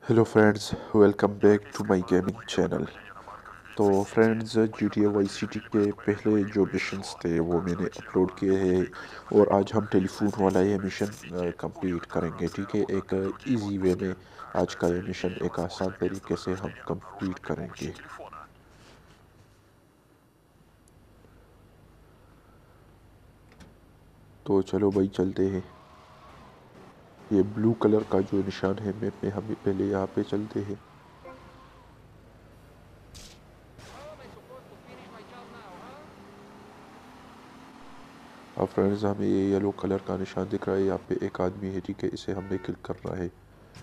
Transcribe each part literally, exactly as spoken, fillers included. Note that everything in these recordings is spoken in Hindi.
Hello friends, welcome back to my gaming channel. तो friends, G T A vice city के पहले जो मिशंस थे वो मैंने अपलोड किए हैं और आज हम टेलीफोन वाला ये मिशन कंप्लीट करेंगे। ठीक है, एक इजी वे में आज का ये मिशन एक आसान तरीके से हम कंप्लीट करेंगे। तो चलो भाई चलते हैं। ये ब्लू कलर का जो निशान है मैप में, हम पहले यहाँ पे चलते हैं। अब फ्रेंड्स, हमें ये येलो कलर का निशान दिख रहा है, यहाँ पे एक आदमी है। ठीक है, इसे हमने किल करना है।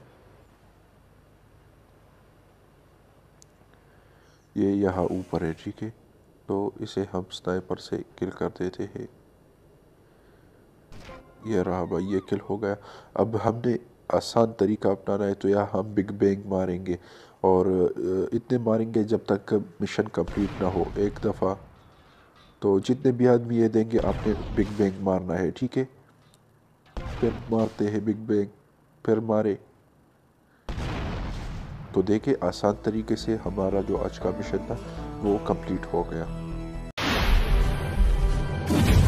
ये यहाँ ऊपर है। ठीक है, तो इसे हम स्नाइपर से किल कर देते हैं। ये रहा भाई, ये किल हो गया। अब हमने आसान तरीका अपनाना है, तो यहाँ हम बिग बैंग मारेंगे और अ, इतने मारेंगे जब तक मिशन कंप्लीट ना हो। एक दफ़ा तो जितने भी आदमी ये देंगे आपने बिग बैंग मारना है। ठीक है, फिर मारते हैं बिग बैंग, फिर मारे। तो देखे, आसान तरीके से हमारा जो आज का मिशन था वो कंप्लीट हो गया।